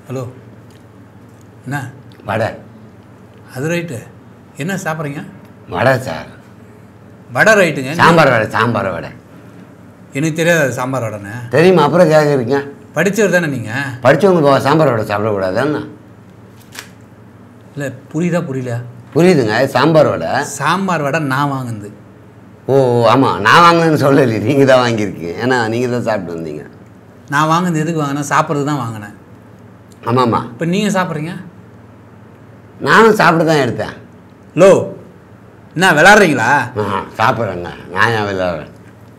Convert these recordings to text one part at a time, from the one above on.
Hello என்ன வடை. அது right. என்ன சாப்பிட்றீங்க? வடை சார். வடை ரைட்டுங்க. சாம்பார் வடை. சாம்பார் வடை. எனக்கு தெரியாது சாம்பார் வடைன்னு. தெரியுமா? அப்புறம் கேட்குறீங்க. படித்தவர் தானே நீங்கள்? படித்தவங்களுக்கு சாம்பார் வடை சாப்பிடக்கூடாதுன்னா? இல்லை புரியல. புரியுதுங்க. சாம்பார் வடை. சாம்பார் வடை நான் வாங்குனது. ஓ ஆமாம், நான் வாங்கினேன்னு சொல்லலை, நீங்கள் தான் வாங்கியிருக்கீங்க. ஏன்னா நீங்கள் தான் சாப்பிட்டு வந்தீங்க. நான் வாங்கினது எதுக்கு வாங்கினேன்? சாப்பிட்றது தான் வாங்கினேன். ஆமாம்மா. இப்போ நீங்கள் சாப்பிட்றீங்க? நானும் சாப்பிட்டு தான் எடுத்தேன். லோ என்ன விளாட்றீங்களா? சாப்பிட்றேங்க. நான் ஏன் விளையாடுறேன்?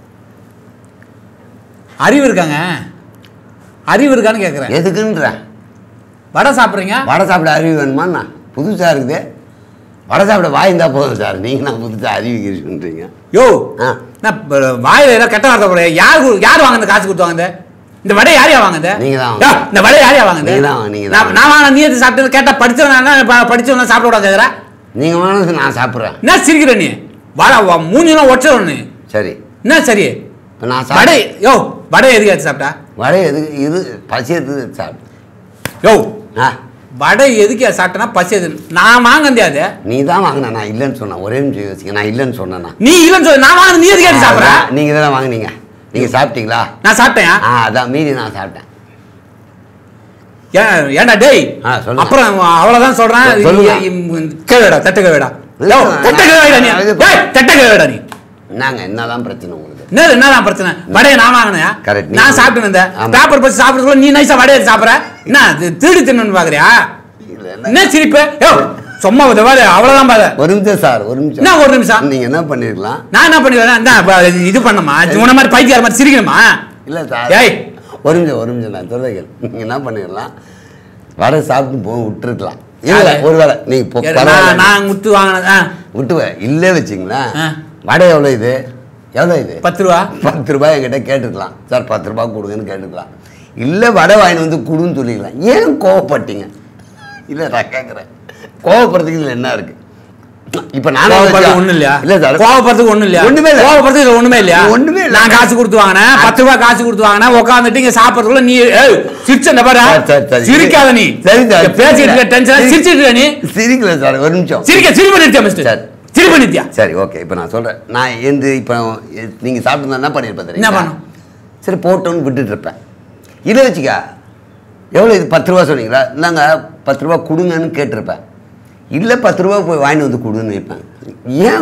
அறிவு இருக்கான்னு கேட்குறேன். எதுக்குன்றேன்? வடை சாப்பிட்றீங்க? வடை சாப்பிட அறிவு வேணுமாண்ணா? புதுசாக இருக்குது. வடை சாப்பிட வாய்ந்தா போதும் சார். நீங்கள் நான் புதுசாக அறிவிக்கிறீங்க. யோ நான் வாயில் ஏதாவது கெட்ட வார்த்தை போகிறேன். யார் வாங்குறது? காசு கொடுத்து வாங்குது இந்த வடை? யாரையா வாங்குது? நீங்கள் தான். இந்த வடை யாரையா வாங்குது? நீங்கள் தான். நான் வாங்க நீ எது சாப்பிட்டு கேட்டால் படித்தவனா சாப்பிட விடாது கேட்குறேன். நீங்கள் வாங்கினது நான் சாப்பிட்றேன். என்ன சிரிக்கிற நீ? மூஞ்சிலாம் ஒச்சணும் நீ. சரி என்ன சரி? இப்போ நான் வடை யோ வடை எதுக்காச்சு சாப்பிட்டா? வடை எதுக்கு? இது பசி எடுத்து சாப்பிட்டு. யோ ஆ வடை எதுக்கு சாப்பிட்டேன்னா பசி எது? நான் வாங்க அது நீ தான் வாங்கின. நான் இல்லைன்னு சொன்னேன். ஒரே நிமிஷம் யோசிக்க. நான் இல்லைன்னு சொன்னேன்னா நீ இல்லைன்னு சொல்லு. நான் வாங்க நீ எதுக்கு கேட்டு சாப்பிட்ற? நீங்கள் தானே வாங்கினீங்க. நீங்கள் சாப்பிட்டீங்களா? நான் சாப்பிட்டேன். அதான் மீதி நான் சாப்பிட்டேன். ஏன்டா டேய் சொல்லுங்க. அப்புறம் அவ்வளோதான் சொல்கிறேன். கேவேடா தட்டு கேவேடா நீ. என்னங்க என்னதான் பிரச்சனை உங்களுக்கு? என்னதான் பிரச்சனை? வடையை நான் வாங்கினேன். கரெக்ட். நான் சாப்பிட்டு இருந்தேன். பேப்பர் பச்சு சாப்பிட்றதுக்குள்ள நீ நைஸா வடையை சாப்பிட்ற. என்ன திருடி தின்னு பாக்குறியா? என்ன சிரிப்பு? சும்மா அவ்வளவுதான் பாரு. ஒரு நிமிஷம் சார். ஒரு நிமிஷம். என்ன ஒரு நிமிஷம்? நீங்க என்ன பண்ணிருக்கலாம்? நான் என்ன பண்ணிடுவேன்? இது பண்ணமா உன மாதிரி பைத்தியார் மாதிரி சிரிக்கணுமா? இல்ல சார். ஏய் ஒரு நிமிஷம் நான் சொல்லுங்க. நீங்க என்ன பண்ணிடலாம்? வடை சாப்பிட்டு போக விட்டுருக்கலாம். இல்ல ஒருவேளை நீங்க நான் முத்து வாங்கினதா விட்டுவேன் இல்லே வச்சிங்களா? வடை எவ்வளோ இது? எவ்வளோ இது? 10 ரூபா. 10 ரூபாய் என்கிட்ட கேட்டுக்கலாம். சார் 10 ரூபா கொடுங்கன்னு கேட்டுக்கலாம். இல்லை வடை வாங்கிட்டு வந்து கொடுன்னு சொல்லிக்கலாம். ஏன் கோவப்பட்டீங்க? இல்லை நான் கேட்குறேன், கோவப்படுறதுக்கு இதில் என்ன இருக்கு? இப்போ நான் ஒன்றும் இல்லையா? இல்லை சார் கோவப்படுறதுக்கு ஒன்றும் இல்லையா? ஒன்றுமே இல்லை. கோவப்படுறதுக்கு ஒன்றுமே இல்லையா? ஒன்றுமே இல்லை. நான் காசு கொடுத்து வாங்கினேன். 10 ரூபா காசு கொடுத்து வாங்கினேன். உட்காந்துட்டு இங்கே சாப்பிட்றதுக்குள்ள நீ சிரிச்ச பாரு. சிரிக்காத நீ. சரி சார் பேசிட்டு டென்ஷன் சிரிச்சிட்டு நீ. சிரிக்கல சார். ஒரு நிமிஷம். சிரிப்பு நிறுத்தியா மிஸ்டர்? சார் சிரிப்பு நிறுத்தியா? சரி ஓகே. இப்போ நான் சொல்கிறேன். நான் இப்போ நீங்கள் சாப்பிட்டு என்ன பண்ணியிருப்பேன்? என்ன பண்ணும்? சரி போட்டோன்னு விட்டுட்டு இருப்பேன். இதை வச்சுக்கா எவ்வளோ இது? 10 ரூபா சொன்னீங்களா? இல்லைங்க 10 ரூபா கொடுங்கன்னு கேட்டிருப்பேன். இல்லை 10 ரூபா போய் வாங்கிட்டு வந்து கொடுன்னு வைப்பேன். ஏன்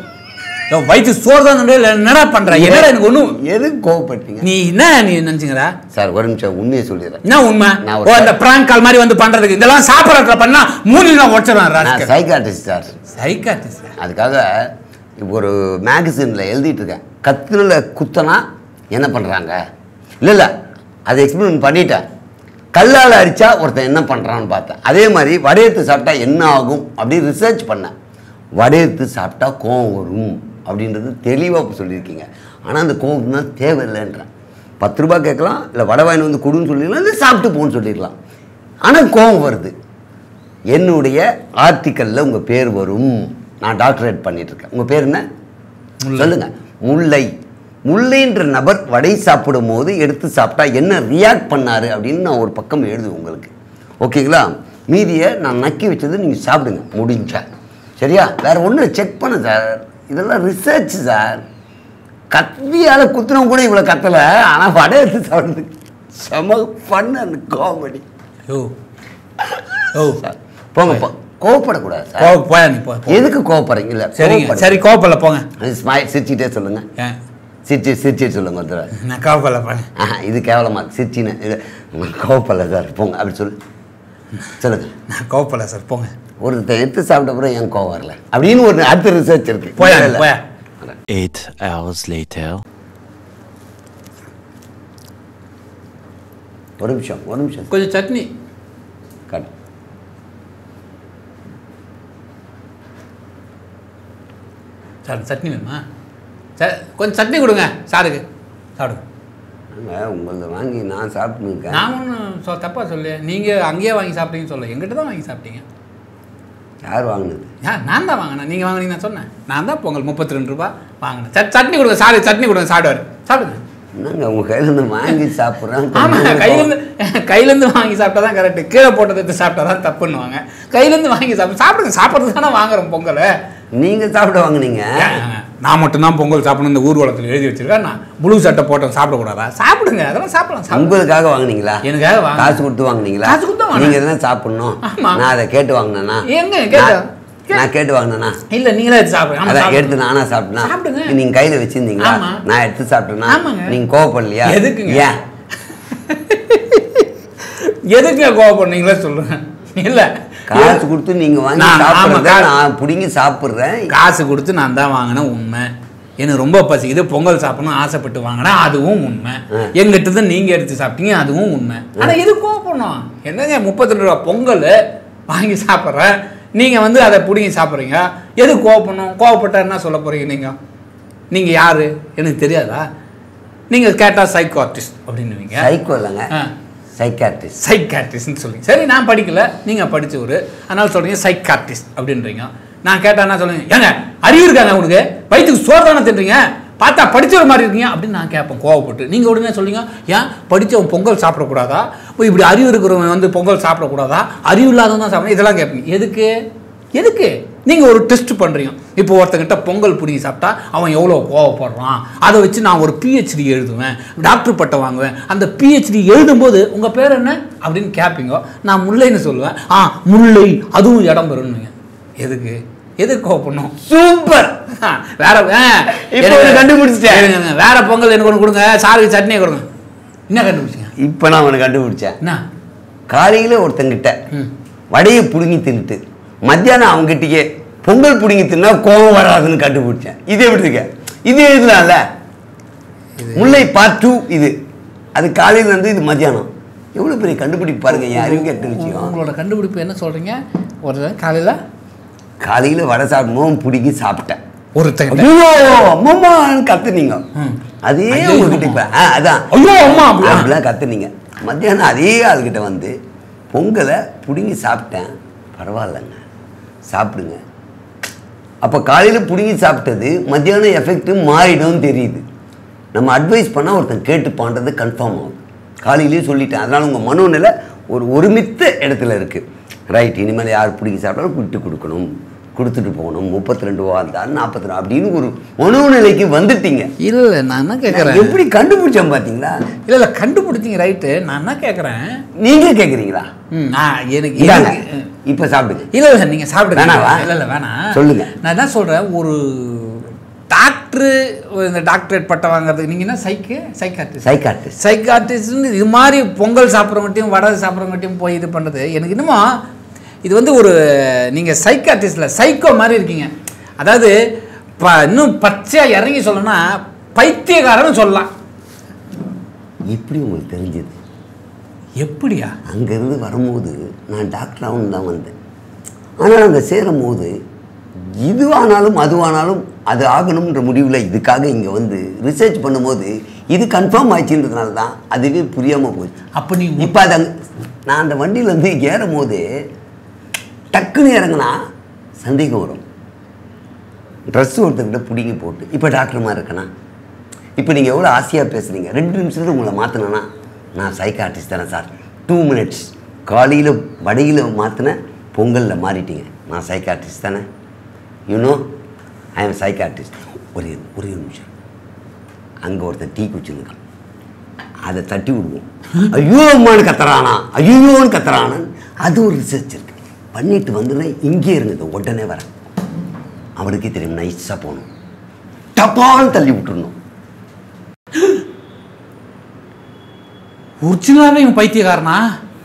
வயிற்று சோறு தான் என்னடா பண்ற? என்னடா எனக்கு ஒன்றும் எதுக்கு கோவப்பட்டீங்க? நீ என்ன நீ நினைச்சுக்கிறா? சார் ஒரு நிமிஷம் உண்மையை சொல்லிடுறேன். என்ன உண்மை? இந்த பிராங்க் கால் மாதிரி வந்து பண்றதுக்கு இதெல்லாம் சாப்பிட்றதுல பண்ணா மூணிலாம் உடச்சிடலாம். Psychiatrist sir. சைக்காட்டிஸ்ட். அதுக்காக இப்போ ஒரு மேகசினில் எழுதிட்டு இருக்கேன். கத்திரில குத்தனா என்ன பண்ணுறாங்க? இல்லை அதை எக்ஸ்பிளைன் பண்ணிட்டேன். கல்லால் அடித்தா ஒருத்தன் என்ன பண்ணுறான்னு பார்த்தேன். அதே மாதிரி வடையெடுத்து சாப்பிட்டா என்ன ஆகும் அப்படின்னு ரிசர்ச் பண்ணேன். வடையெடுத்து சாப்பிட்டா கோவம் வரும் அப்படின்றது தெளிவாக சொல்லியிருக்கீங்க. ஆனால் அந்த கோவம் தான் தேவையில்லைன்றேன். 10 ரூபா கேட்கலாம், இல்லை வடை வாங்கி வந்து கொடுன்னு சொல்லிடலாம், இல்லை சாப்பிட்டு போன்னு சொல்லிடலாம். ஆனால் கோவம் வருது. என்னுடைய ஆர்டிக்கலில் உங்கள் பேர் வரும். நான் டாக்டரேட் பண்ணிகிட்ருக்கேன். உங்கள் பேர் என்ன சொல்லுங்கள்? முல்லை. முல்லைன்ற நபர் வடை சாப்பிடும் போது எடுத்து சாப்பிட்டா என்ன ரியாக்ட் பண்ணார் அப்படின்னு நான் ஒரு பக்கம் எழுதுவேன் உங்களுக்கு. ஓகேங்களா? மீதியை நான் நக்கி வச்சது நீங்கள் சாப்பிடுங்க முடிஞ்சா. சரியா? வேறு ஒன்றும் செக் பண்ண சார். இதெல்லாம் ரிசர்ச் சார். கத்தியால் குத்துனவங்க கூட இவ்வளோ கத்தலை. ஆனால் வடை எடுத்து சாப்பிடுறதுக்கு செம ஃபன் அண்ட் காமெடி. சார் போங்க கோவப்படக்கூடாது சார். எதுக்கு கோவப்படுறீங்க? இல்லை சரி கோவப்படல போங்க. சிரிச்சுக்கிட்டே சொல்லுங்கள். சிரிச்சு சொல்லுங்க ஒரு தடவை. நான் கோவப்படல. இது கேவலமா சிரிச்சின்னு இது கோவப்படல சார் போங்க அப்படி சொல்லுங்க. நான் கோவப்படல சார் போங்க. ஒருத்தர் எடுத்து சாப்பிட்ட அப்புறம் ஏன் கோவம் வரல அப்படின்னு ஒரு அடுத்த ரிசர்ச் இருக்கு. 8 hours later. ஒரு நிமிஷம் கொஞ்சம் சட்னி கட். சார் சட்னி வேணுமா? சார் கொஞ்சம் சட்னி கொடுங்க சாருக்கு. சாப்பிடுங்க. உங்களது வாங்கி நான் சாப்பிட்டுருக்கேன். நான் ஒன்றும் தப்பாக சொல்லு. நீங்கள் அங்கேயே வாங்கி சாப்பிட்டீங்கன்னு சொல்ல, எங்கிட்ட தான் வாங்கி சாப்பிட்டீங்க. யார் வாங்கினது? நான் தான் வாங்கினேன். நீங்கள் வாங்கினீங்க நான் சொன்னேன். நான் தான் பொங்கல் 32 ரூபா வாங்கினேன். சட்னி கொடுங்க சாரு. சட்னி கொடுங்க சாப்பிடுவார். சாப்பிடுங்க. என்னங்க உங்க கையிலேருந்து வாங்கி சாப்பிட்றேன். ஆமாம், கையிலேருந்து வாங்கி சாப்பிட்டா தான் கரெக்டு. கீழே போட்டதை சாப்பிட்டா தான் தப்புன்னுவாங்க. கையிலேருந்து வாங்கி சாப்பிடுங்க. சாப்பிட்றது தானே வாங்குறோம் பொங்கல். நீங்கள் சாப்பிட வாங்கினீங்க. நான் மட்டும்தான் பொங்கல் சாப்பிடணும் இந்த ஊர்வலத்தில் எழுதி வச்சிருக்கேன். நான் ப்ளூ சட்டை போட்டேன் சாப்பிடக்கூடாதா? சாப்பிடுங்க, அதெல்லாம் சாப்பிடலாம். உங்களுக்காக வாங்கினீங்களா? எனக்காக காசு கொடுத்து வாங்கினீங்களா? காசு கொடுத்து வாங்க. நீங்கள் எதனா சாப்பிடணும். நான் அதை கேட்டு வாங்கினேன்னா? எங்க கேட்டேன்? நான் கேட்டு வாங்கினேன்னா? இல்ல நீங்களே எடுத்து சாப்பிடுங்க. அதான் எடுத்து நானா சாப்பிட்டேன்னா? நீங்க கையில வச்சிருந்தீங்களா? நான் எடுத்து சாப்பிட்டேன்னா நீங்க கோவப்படலையா? எதுக்குங்க? ஏன் எதுக்கு கோவப்படுறீங்களா சொல்லுங்க. இல்ல காசு கொடுத்து நீங்க வாங்கி சாப்பிடுறத நான் புடிங்கி சாப்பிடுறேன். காசு கொடுத்து நான் தான் வாங்கினேன் உண்மை. எனக்கு ரொம்ப பசிக்குது, பொங்கல் சாப்பிடணும் ஆசைப்பட்டு வாங்கினா அதுவும் உண்மை. எங்கிட்ட தான் நீங்க எடுத்து சாப்பிட்டீங்க அதுவும் உண்மை. ஆனா இது கோவப்படணும் என்னங்க? 32 ரூபா பொங்கல் வாங்கி சாப்பிட்றேன், நீங்க வந்து அதை பிடிங்கி சாப்பிட்றீங்க. எது கோவப்படணும்? கோவப்பட்டா என்ன சொல்ல போறீங்க? நீங்க யாரு எனக்கு தெரியாதா? நீங்க கேட்டா சைக்காட்ரிஸ்ட் அப்படின்னுவீங்க. சைக்கோ இல்லைங்க, சைக்காட்ரிஸ்ட்னு சொல்லுங்க. சரி, நான் படிக்கல, நீங்க படிச்சவரு, அதனால சொல்றீங்க சைக்காட்ரிஸ்ட் அப்படின்றீங்க. நான் கேட்டா என்ன சொல்லுங்க? ஏங்க அறிவு இருக்காங்க உனக்கு? வயிற்றுக்கு சோறு தானே தின்றீங்க, பார்த்தா படிச்சவர் மாதிரி இருக்கீங்க அப்படின்னு நான் கேட்பேன் கோவப்பட்டு. நீங்க உடனே சொல்லுங்க, ஏன் படிச்சவன் பொங்கல் சாப்பிடக்கூடாதா? இப்படி அறிவு இருக்கிறவன் வந்து பொங்கல் சாப்பிடக்கூடாதா? அறிவு இல்லாதவன் தான் சாப்பிடணும், இதெல்லாம் கேட்பீங்க. எதுக்கு நீங்க ஒரு டெஸ்ட் பண்றீங்க? இப்போ ஒருத்தங்கிட்ட பொங்கல் பிடிங்கி சாப்பிட்டா அவன் எவ்வளோ கோவப்படுறான், அதை வச்சு நான் ஒரு PhD எழுதுவேன், டாக்டர் பட்டம் வாங்குவேன். அந்த PhD எழுதும்போது உங்க பேர் என்ன அப்படின்னு கேட்பீங்க. நான் முல்லைன்னு சொல்லுவேன். முல்லை, அதுவும் இடம் பெறணுங்க. எதுக்கு கோவப்படணும்? சூப்பர். வேற கண்டுபிடிச்சிட்டேன். வேற பொங்கல் எனக்கு ஒன்று கொடுங்க, சாருக்கு சட்னியை கொடுங்க. என்ன கண்டுபிடிச்சீங்க? இப்போ நான் அவனை கண்டுபிடிச்சேன். என்ன? காலையில் ஒருத்தங்கிட்ட வடையை பிடுங்கி தின்னுட்டு மத்தியானம் அவங்ககிட்டயே பொங்கல் பிடுங்கி தின்னா கோவம் வராதுன்னு கண்டுபிடிச்சேன். இது எப்படி இருக்க? இது எழுதலாம்ல. முல்லை பார்ட் 2 இது. அது காலையில் இருந்து இது மத்தியானம். எவ்வளோ பெரிய கண்டுபிடிப்பு பாருங்க. என் அறிவு கேட்ட விஷயம். உங்களோட கண்டுபிடிப்பு என்ன சொல்றீங்க? ஒரு காலையில் வடை சாப்பிடும்போது பிடிங்கி சாப்பிட்டேன். ஒருத்தங்க அம்மான்னு கத்துனீங்க. அதே உங்ககிட்ட இப்போ அதான் அப்படிலாம் கத்துனீங்க. மத்தியானம் அதே ஆளுகிட்ட வந்து பொங்கலை பிடுங்கி சாப்பிட்டேன், பரவாயில்லைங்க சாப்பிடுங்க. அப்போ காலையில் பிடுங்கி சாப்பிட்டது மத்தியானம் எஃபெக்ட் மாறிடும் தெரியுது. நம்ம அட்வைஸ் பண்ணால் ஒருத்தன் கேட்டுப்பான்றது கன்ஃபார்ம் ஆகும். காலையிலேயே சொல்லிட்டேன். அதனால் உங்கள் மனோநிலை ஒருமித்த இடத்துல இருக்குது. ரைட், இனிமேல் யார் பிடிங்கி சாப்பிட்டாலும் விட்டு கொடுக்கணும், கொடுத்துட்டு போகணும். 32 ரூபா இருந்தாலும் 42 அப்படின்னு ஒரு மனோநிலைக்கு வந்துட்டீங்க. இல்லை, நான் என்ன கேட்குறேன், எப்படி கண்டுபிடிச்சேன் பார்த்தீங்களா? இல்லை கண்டுபிடிச்சிங்க, ரைட்டு. நான் என்ன கேட்குறேன், நீங்கள் கேட்குறீங்களா? எனக்கு இப்போ சாப்பிடுங்க. இல்லை நீங்கள் சாப்பிடுங்க. வேணாவா? இல்லை வேணாம், சொல்லுங்க. நான் என்ன சொல்கிறேன், ஒரு டாக்டரு இந்த டாக்டரேட் பட்டம் வாங்குறதுக்கு நீங்கள் என்ன சைக்காட்ரிஸ்ட் இது மாதிரி பொங்கல் சாப்பிட்றவங்கட்டையும் வடை சாப்பிட்றவங்கட்டையும் போய் இது பண்ணுறது எனக்கு என்னமோ இது வந்து ஒரு நீங்கள் சைக்காட்ரிஸ்டில் சைக்கோ மாதிரி இருக்கீங்க. அதாவது இன்னும் பச்சையாக இறங்கி சொல்லணும்னா பைத்தியக்காரன்னு சொல்லலாம். எப்படி உங்களுக்கு தெரிஞ்சது? எப்படியா? அங்கேருந்து வரும்போது நான் டாக்டராகவும் தான் வந்தேன். ஆனால் அங்கே சேரும் போது இதுவானாலும் அதுவானாலும் அது ஆகணுன்ற முடிவில் இதுக்காக இங்கே வந்து ரிசர்ச் பண்ணும்போது இது கன்ஃபார்ம் ஆயிடுச்சுன்றதுனால தான் அதுவே புரியாமல் போச்சு. அப்போ நீ இப்போ அதை நான் அந்த வண்டியிலேருந்து ஏறும் போது டக்குன்னு இறங்கினா சந்தேகம் வரும். ட்ரெஸ்ஸு ஒருத்தர்கிட்ட பிடிங்கி போட்டு இப்போ டாக்டர் மாதிரி இருக்கேனா? இப்போ நீங்கள் எவ்வளோ ஆசையாக பேசுகிறீங்க, 2 நிமிஷத்தில் உங்களை மாற்றினேன்னா நான் சைக்காட்ரிஸ்ட் தானே சார். 2 மினிட்ஸ் காலையில் வடையில் மாற்றின பொங்கலில் மாறிட்டீங்க. நான் சைக்காட்ரிஸ்ட் தானே. You know I am psychiatrist. ஒரே நிமிஷம். அங்கே ஒருத்தர் டீ குடிச்சுருக்கான், அதை தட்டி விடுவோம். ஐயோ அம்மானு கத்துறானா, ஐயோன்னு கத்துறானான்னு அது ஒரு ரிசர்ச் இருக்குது. பண்ணிட்டு வந்துடுறேன். இங்கே இருந்தது உடனே வரேன். அவனுக்கே தெரியும் நைஸாக போகணும், டப்பான்னு தள்ளி விட்டுருணும். ஒரிஜினலாகவே இவன் பைத்தியக்காரனா?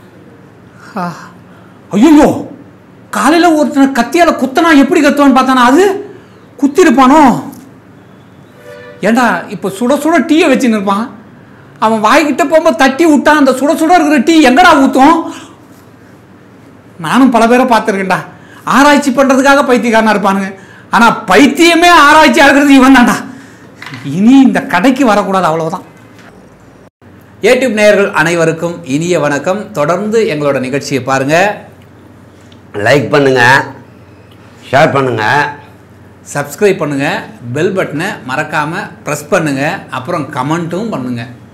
ஐயோ, காலையில் ஒருத்தனை கத்தியால் குத்தனா எப்படி கத்துவான்னு பார்த்தானா, அது குத்திருப்பானோ? ஏண்டா இப்போ சுட சுட டீயை வச்சுன்னு இருப்பான், அவன் வாய்கிட்ட போகும்போது தட்டி விட்டான், அந்த சுட சுட இருக்கிற டீ எங்கடா ஊற்றும்? நானும் பல பேரை பார்த்துருக்கேன்டா. ஆராய்ச்சி பண்ணுறதுக்காக பைத்தியக்காரனா இருப்பானுங்க. ஆனால் பைத்தியமே ஆராய்ச்சி ஆகிறது இவன் தான்டா. இனி இந்த கடைக்கு வரக்கூடாது, அவ்வளவுதான். யூடியூப் நேயர்கள் அனைவருக்கும் இனிய வணக்கம். தொடர்ந்து எங்களோட நிகழ்ச்சியை பாருங்க, லைக் பண்ணுங்க, ஷேர் பண்ணுங்க, சப்ஸ்கிரைப் பண்ணுங்கள், பெல் பட்டனை மறக்காமல் ப்ரெஸ் பண்ணுங்கள், அப்புறம் கமெண்ட்டும் பண்ணுங்கள்.